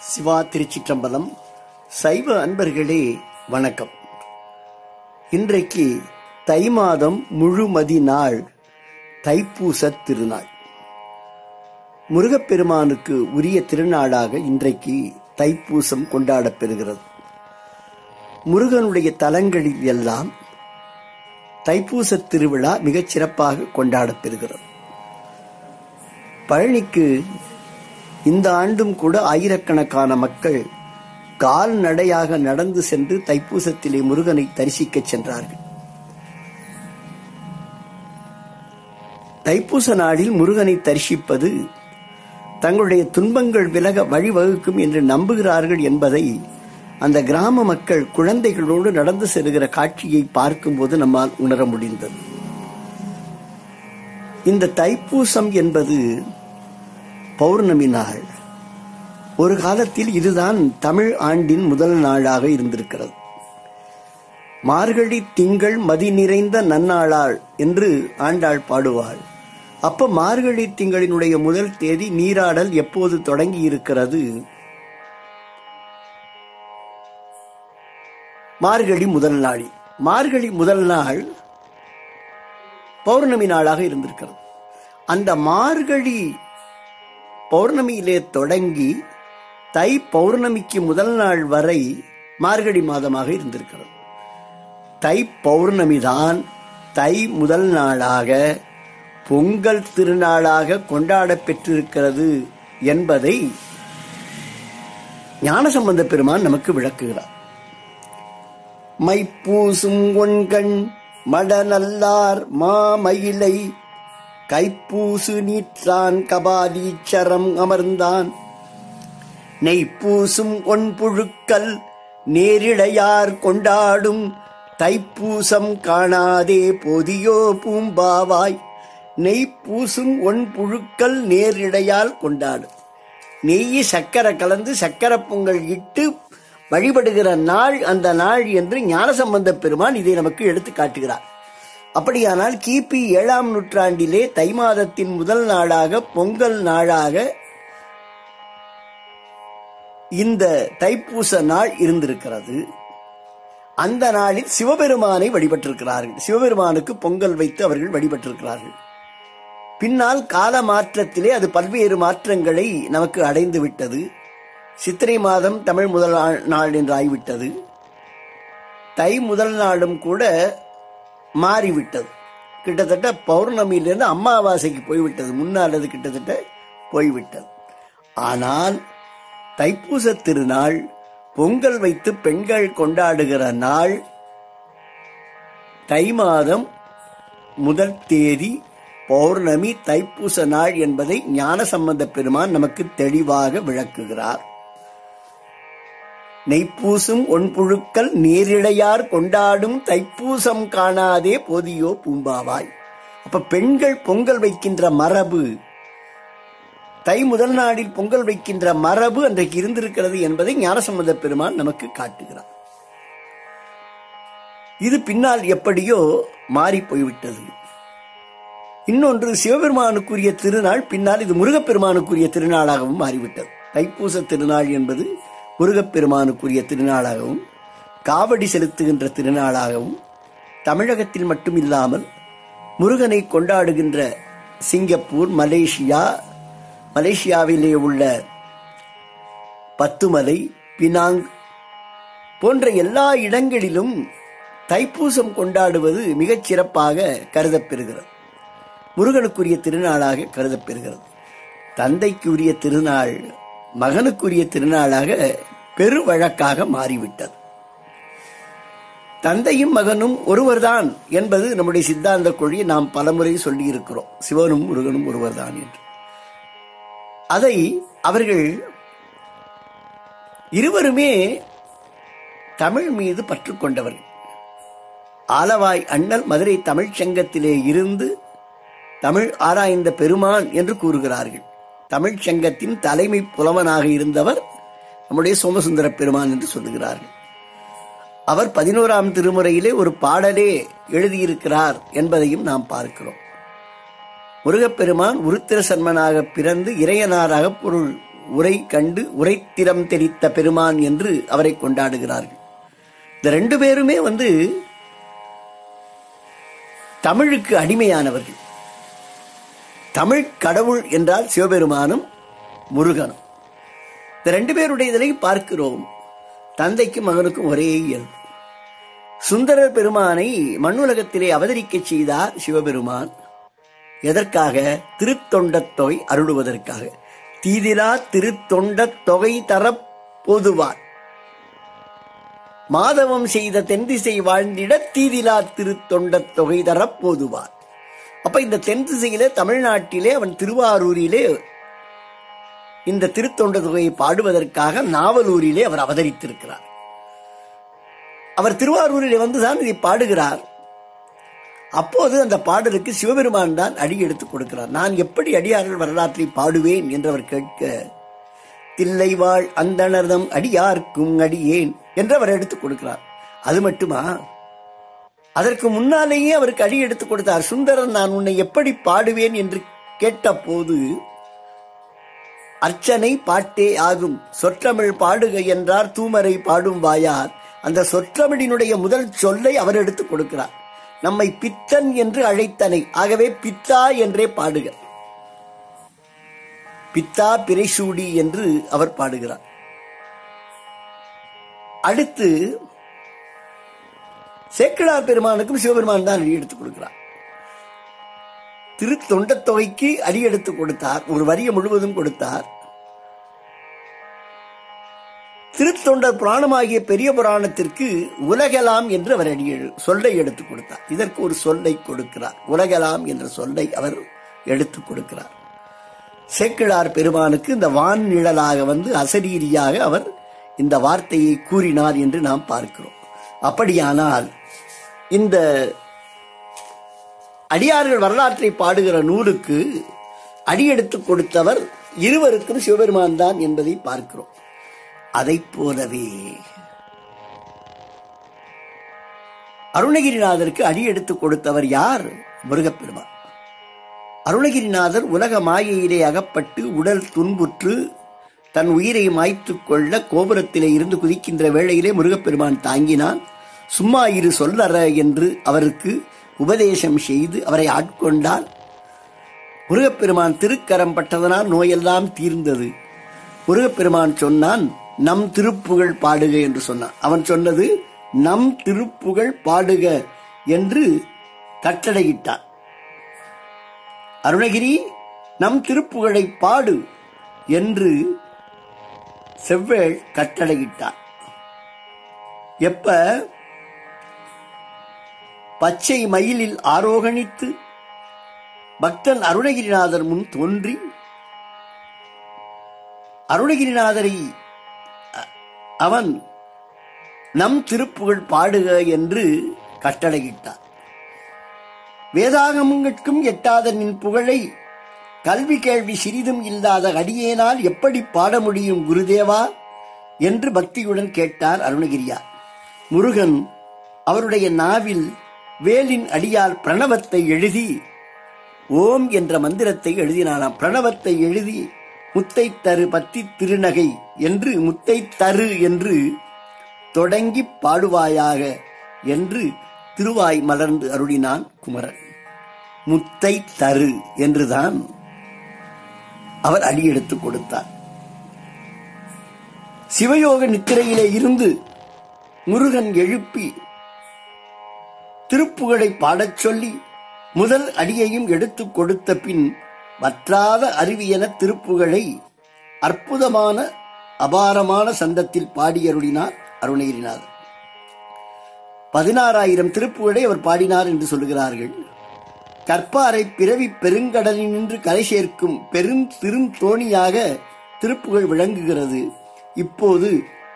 சிவா திருச்சிற்றம்பலம். சைவ அன்பர்களே வணக்கம். இன்றைக்கு தை மாதம் முழுமதி நாள், தைப்பூசத் திருநாள். முருகப்பெருமானுக்கு உரிய திருநாளாக இன்றைக்கு தைப்பூசம் கொண்டாடப்பெறுகிறது. முருகனுடைய தலங்களில் எல்லாம் தைப்பூச திருவிழா மிகச் சிறப்பாக கொண்டாடப்பெறுகிறது. பழனிக்கு இந்த ஆண்டும் கூட ஆயிரக்கணக்கான மக்கள் கால்நடையாக நடந்து சென்று தைப்பூசத்திலே முருகனை தரிசிக்க சென்றார்கள். தைப்பூச நாளில் முருகனை தரிசிப்பது தங்களுடைய துன்பங்கள் விலக வழிவகுக்கும் என்று நம்புகிறார்கள் என்பதை அந்த கிராம மக்கள் குழந்தைகளோடு நடந்து செல்கிற காட்சியை பார்க்கும்போது நம்மால் உணர முடிந்தது. இந்த தைப்பூசம் என்பது பௌர்ணமி நாள். ஒரு காலத்தில் இதுதான் தமிழ் ஆண்டின் முதல் நாளாக இருந்திருக்கிறது. மார்கழி திங்கள் மதி நிறைந்த நன்னாளாள் என்று ஆண்டாள் பாடுவாள். அப்ப மார்கழி திங்களினுடைய முதல் தேதி நீராடல் எப்போது தொடங்கி இருக்கிறது? மார்கழி முதல் நாளில். மார்கழி முதல் நாள் பௌர்ணமி நாளாக இருந்திருக்கிறது. அந்த மார்கழி பௌர்ணமியிலே தொடங்கி தை பௌர்ணமிக்கு முதல் நாள் வரை மார்கழி மாதமாக இருந்திருக்கிறது. தை பௌர்ணமிதான் தை முதல் நாளாக பொங்கல் திருநாளாக கொண்டாட பெற்றிருக்கிறது என்பதை ஞானசம்பந்த பெருமான் நமக்கு விளக்குகிறார். மைப்பூசும் ஒண்கண் மடநல்லார் மாமயிலை கைப்பூசு நீற்றான் கபாலீச்சரம் அமர்ந்தான் நெய்ப்பூசும் ஒன்புழுக்கல் நேரிடையார் கொண்டாடும் தைப்பூசம் காணாதே போதியோ பூம்பாவாய். நெய்ப்பூசும் ஒன்புழுக்கல் நேரிடையால் கொண்டாடும். நெய்யி சக்கரை கலந்து சக்கரை பொங்கல் இட்டு வழிபடுகிற நாள் அந்த நாள் என்று ஞானசம்பந்த பெருமான் இதை நமக்கு எடுத்து காட்டுகிறார். அப்படியானால் கிபி 7ஆம் நூற்றாண்டிலே தை மாதத்தின் முதல் நாளாக பொங்கல் நாளாக இந்த தைப்பூச நாள் இருந்திருக்கிறது. அந்த நாளில் சிவபெருமானை வழிபட்டிருக்கிறார்கள். சிவபெருமானுக்கு பொங்கல் வைத்து அவர்கள் வழிபட்டிருக்கிறார்கள். பின்னால் கால மாற்றத்திலே அது பல்வேறு மாற்றங்களை நமக்கு அடைந்து விட்டது. சித்திரை மாதம் தமிழ் முதல் நாள் என்று ஆகிவிட்டது. தை முதல் நாளும் கூட மாறிவிட்டது. கிட்டத்தட்ட பௌர்ணமியிலிருந்து அமாவாசைக்கு போய்விட்டது. முன்னால் அது கிட்டத்தட்ட போய்விட்டது. ஆனால் தைப்பூச திருநாள் பொங்கல் வைத்து பெண்கள் கொண்டாடுகிற நாள். தை மாதம் முதல் தேதி பௌர்ணமி தைப்பூச நாள் என்பதை ஞானசம்பந்த பெருமான் நமக்கு தெளிவாக விளக்குகிறார். நெய்ப்பூசும் ஒன்புழுக்கல் நேரிடையார் கொண்டாடும் தைப்பூசம் காணாதே போதியோ பூம்பாவாய். அப்ப பெண்கள் பொங்கல் வைக்கின்ற மரபு, தை முதல் நாளில் பொங்கல் வைக்கின்ற மரபு அன்றைக்கு இருந்திருக்கிறது என்பதை ஞானசம்பந்த பெருமான் நமக்கு காட்டுகிறார். இது பின்னால் எப்படியோ மாறி போய்விட்டது. இன்னொன்று, சிவபெருமானுக்குரிய திருநாள் பின்னால் இது முருகப்பெருமானுக்குரிய திருநாளாகவும் மாறிவிட்டது. தைப்பூச திருநாள் என்பது முருகப்பெருமானுக்குரிய திருநாளாகவும் காவடி செலுத்துகின்ற திருநாளாகவும் தமிழகத்தில் மட்டும் இல்லாமல் முருகனை கொண்டாடுகின்ற சிங்கப்பூர், மலேசியாவிலே உள்ள பத்துமலை, பினாங் போன்ற எல்லா இடங்களிலும் தைப்பூசம் கொண்டாடுவது மிகச் சிறப்பாக கருதப்பெறுகிறது. முருகனுக்குரிய திருநாளாக கருதப்பெறுகிறது. தந்தைக்குரிய திருநாள் மகனுக்குரிய திருநாளாக பெரு வழக்காக மாறிவிட்டது. தந்தையும் மகனும் ஒருவர்தான் என்பது நம்முடைய சித்தாந்த கொள்கையை நாம் பலமுறை சொல்லி இருக்கிறோம். சிவனும் முருகனும் ஒருவர்தான் என்று. அதை அவர்கள் இருவருமே தமிழ் மீது பற்று கொண்டவர்கள். ஆலவாய் அண்ணல் மதுரை தமிழ்ச் சங்கத்திலே இருந்து தமிழ் ஆராய்ந்த பெருமான் என்று கூறுகிறார்கள். தமிழ்ச் சங்கத்தின் தலைமை புலவனாக இருந்தவர் நம்முடைய சோமசுந்தர பெருமான் என்று சொல்லுகிறார்கள். அவர் 11ஆம் திருமுறையிலே ஒரு பாடலே எழுதியிருக்கிறார் என்பதையும் நாம் பார்க்கிறோம். முருகப்பெருமான் உருத்திர சன்மனாக பிறந்து இறையனாராக பொருள் உரை கண்டு உரைத்திறம் தெரித்த பெருமான் என்று அவரை கொண்டாடுகிறார்கள். இந்த ரெண்டு பேருமே தமிழுக்கு அடிமையானவர்கள். தமிழ் கடவுள் என்றால் சிவபெருமானும் முருகனும். இந்த ரெண்டு பேருடைய இதனை பார்க்கிறோம். தந்தைக்கும் மகனுக்கும் ஒரே இயல்பு. சுந்தரர் பெருமானை மண்ணுலகத்திலே அவதரிக்க செய்தார் சிவபெருமான். எதற்காக? திருத்தொண்டத் தொகை அருளுவதற்காக. தீதிலா திருத்தொண்டத் தொகை தரப் பொதுவார் மாதவம் செய்த தென்திசை வாழ்ந்திட தீதிலா திருத்தொண்டத் தொகை தரப் பொதுவார். அப்ப இந்த தென்திசையிலே தமிழ்நாட்டிலே அவன் திருவாரூரிலே இந்த திருத்தொண்ட தொகையை பாடுவதற்காக நாவலூரிலே அவர் அவதரித்திருக்கிறார். அவர் திருவாரூரிலே வந்துதான் இதை பாடுகிறார். அப்போது அந்த பாடலுக்கு சிவபெருமான் தான் அடி எடுத்துக் கொடுக்கிறார். நான் எப்படி அடியார்கள் வரலாற்றை பாடுவேன் என்று அவர் கேட்க, தில்லைவாழ் அந்தணர்தம் அடியார்க்கும் அடியேன் என்று அவர் எடுத்துக் கொடுக்கிறார். அது மட்டுமா, அதற்கு முன்னாலேயே அவருக்கு அடி எடுத்துக் கொடுத்தார். சுந்தரன் நான் உன்னை எப்படி பாடுவேன் என்று கேட்ட போது, அர்ச்சனை பாட்டே ஆகும், சொற்றமிழ் பாடுக என்றார் தூமரை பாடும் வாயார். அந்த சொற்றமிழினுடைய முதல் சொல்லை அவர் எடுத்துக் கொடுக்கிறார். நம்மை பித்தன் என்று அழைத்தனை, ஆகவே பித்தா என்றே பாடுக, பித்தா பிறைசூடி என்று அவர் பாடுகிறார். அடுத்து சேக்கிழார் பெருமானுக்கும் சிவபெருமான் தான் அடி எடுத்துக் கொடுக்கிறார். திருத்தொண்டத் தொகைக்கு அடி எடுத்துக் கொடுத்தார். ஒரு வரிய முழுவதும் கொடுத்தார். திருத்தொண்டர் புராணமாகிய பெரிய புராணத்திற்கு உலகலாம் என்று அவர் சொல்லை எடுத்துக் கொடுத்தார். இதற்கு ஒரு சொல்லை கொடுக்கிறார். உலகலாம் என்ற சொல்லை அவர் எடுத்துக் கொடுக்கிறார். சேக்கிழார் பெருமானுக்கு இந்த வான் நிழலாக அசரீரியாக அவர் இந்த வார்த்தையை கூறினார் என்று நாம் பார்க்கிறோம். அப்படியானால் இந்த அடியார்கள் வரலாற்றை பாடுகிற நூலுக்கு அடியெடுத்துக் கொடுத்தவர் இருவருக்கும் சிவபெருமான் தான் என்பதை பார்க்கிறோம். அதைப் போலவே அருணகிரிநாதருக்கு அடியெடுத்துக் கொடுத்தவர் யார்? முருகப்பெருமான். அருணகிரிநாதர் உலக மாயையிலே அகப்பட்டு உடல் துன்புற்று தன் உயிரை மாய்த்துக் கொள்ள கோபுரத்திலே இருந்து குதிக்கின்ற வேளையிலே முருகப்பெருமான் தாங்கினான். சும்மா இரு சொல்லற என்று அவருக்கு உபதேசம் செய்து அவரை ஆட்கொண்டால் முருகப்பெருமான் திருக்கரம் பட்டதனால் நோயெல்லாம் தீர்ந்தது. முருகப்பெருமான் சொன்னான், நம் திருப்புகழ் பாடுக என்று சொன்னான். அவன் சொன்னது நம் திருப்புகழ் பாடுக என்று கட்டளையிட்டான். அருணகிரி நம் திருப்புகழை பாடு என்று செவ்வேள் கட்டளையிட்டான். எப்ப பச்சை மயிலில் ஆரோகணித்து பக்தன் அருணகிரிநாதர் முன் தோன்றி அருணகிரிநாதரை அவன் நம் திருப்புகழ் பாடுக என்று கட்டளையிட்டார். வேதாகமங்களுக்கும் எட்டாத நின் புகழை கல்வி கேள்வி சிறிதும் இல்லாத அடியேனால் எப்படி பாட முடியும் குருதேவா என்று பக்தியுடன் கேட்டார் அருணகிரியார். முருகன் அவருடைய நாவில் வேலின் அடியால் பிரணவத்தை எழுதி ஓம் என்ற மந்திரத்தை எழுதினானாம். பிரணவத்தை எழுதி முத்தை தரு பத்தி திருநகை என்று முத்தை தரு என்று தொடங்கி பாடுவாயாக என்று திருவாய் மலர்ந்து அருளினான் குமரன். முத்தை தரு என்றுதான் அவர் அடியெடுத்துக் கொடுத்தார். சிவயோக நித்திரையிலே இருந்து முருகன் எழுப்பி திருப்புகழை பாடச் சொல்லி முதல் அடியையும் எடுத்துக் கொடுத்த பின் வற்றாத அருவியென திருப்புகழை அற்புதமான அபாரமான சந்தத்தில் பாடியருளினார் அருணகிரிநாதர். 16,000 திருப்புகழை அவர் பாடினார் என்று சொல்லுகிறார்கள். கற்பாரை பிறவி பெருங்கடலில் நின்று கரை சேர்க்கும் பெருந்தோணியாக திருப்புகழ் விளங்குகிறது. இப்போது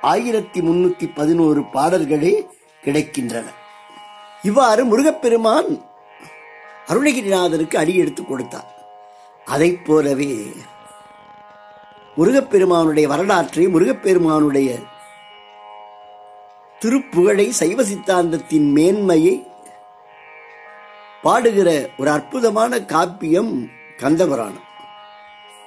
1311 பாடல்களே கிடைக்கின்றன. இவ்வாறு முருகப்பெருமான் அருணகிரிநாதருக்கு அடி எடுத்துக் கொடுத்தார். அதைப் போலவே முருகப்பெருமானுடைய வரலாற்றை, முருகப்பெருமானுடைய திருப்புகழை, சைவ சித்தாந்தத்தின் மேன்மையை பாடுகிற ஒரு அற்புதமான காப்பியம் கந்தபுராணம்.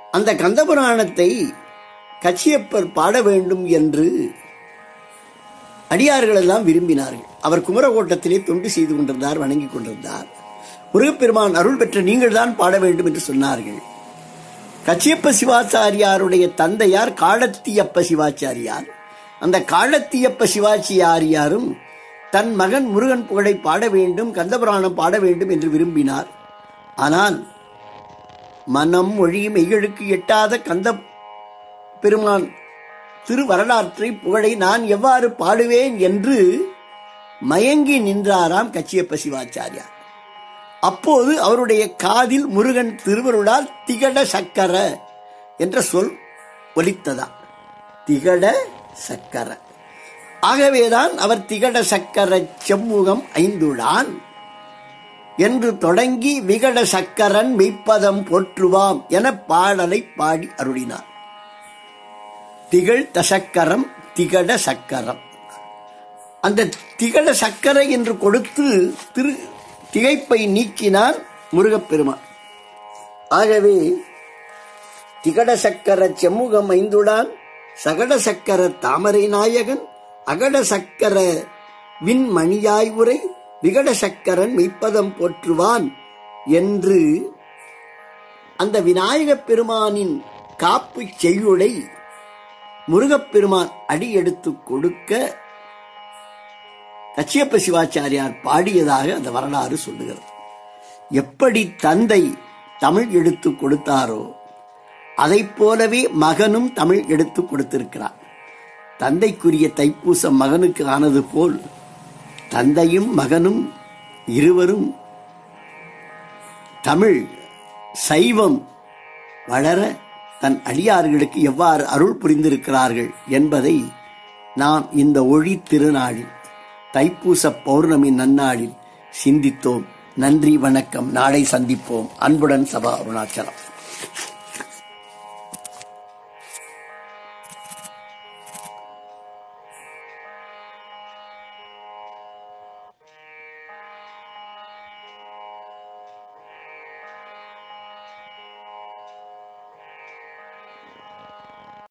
அந்த கந்தபுராணத்தை கச்சியப்பர் பாட வேண்டும் என்று அடியார்கள் எல்லாம் விரும்பினார்கள். அவர் குமரகோட்டத்திலே தொண்டு செய்து கொண்டிருந்தார், வணங்கிக் கொண்டிருந்தார். முருகப்பெருமான் அருள் பெற்ற நீங்கள் தான் பாட வேண்டும் என்று சொன்னார்கள். கச்சியப்ப சிவாச்சாரியாருடைய தந்தையார் காலத்தியப்ப சிவாச்சாரியார். அந்த காலத்தியப்ப சிவாச்சாரியாரும் தன் மகன் முருகன் புகழை பாட வேண்டும், கந்தபுராணம் பாட வேண்டும் என்று விரும்பினார். ஆனால் மனம் மொழி மெய்களுக்கு எட்டாத கந்த பெருமான் திரு வரலாற்றை புகழை நான் எவ்வாறு பாடுவேன் என்று மயங்கி நின்றாராம் கச்சியப்ப சிவாச்சாரியார். அப்போது அவருடைய காதில் முருகன் திருவருளால் திகட சக்கர என்ற சொல் ஒலித்ததா. திகட சக்கர. ஆகவேதான் அவர் திகட சக்கர செம்முகம் ஐந்துடான் என்று தொடங்கி விகட சக்கரன் மெய்ப்பதம் போற்றுவாம் என பாடலை பாடி அருளினார். திகழ் தசக்கரம் திகட சக்கரம். அந்த திகட சக்கரை என்று கொடுத்து திகைப்பை நீக்கினார் முருகப்பெருமான். ஆகவே திகட சக்கர செம்முகம் ஐந்துடான், சகட சக்கர தாமரை நாயகன், அகட சக்கர விண்மணியாய் உரை, விகட சக்கரன் மெய்ப்பதம் போற்றுவான் என்று அந்த விநாயகப் பெருமானின் காப்பு செய்யுளை முருகப்பெருமான் அடி எடுத்து கொடுக்க கச்சியப்ப சிவாச்சாரியார் பாடியதாக அந்த வரலாறு சொல்லுகிறது. எப்படி தந்தை தமிழ் எடுத்து கொடுத்தாரோ அதை போலவே மகனும் தமிழ் எடுத்து கொடுத்திருக்கிறார். தந்தைக்குரிய தைப்பூசம் மகனுக்கு ஆனது போல் தந்தையும் மகனும் இருவரும் தமிழ் சைவம் வளர தன் அடியார்களுக்கு எவ்வாறு அருள் புரிந்திருக்கிறார்கள் என்பதை நாம் இந்த ஒளி திருநாளில் தைப்பூச பௌர்ணமி நன்னாளில் சிந்தித்தோம். நன்றி, வணக்கம். நாளை சந்திப்போம். அன்புடன் சபா அருணாச்சலம்.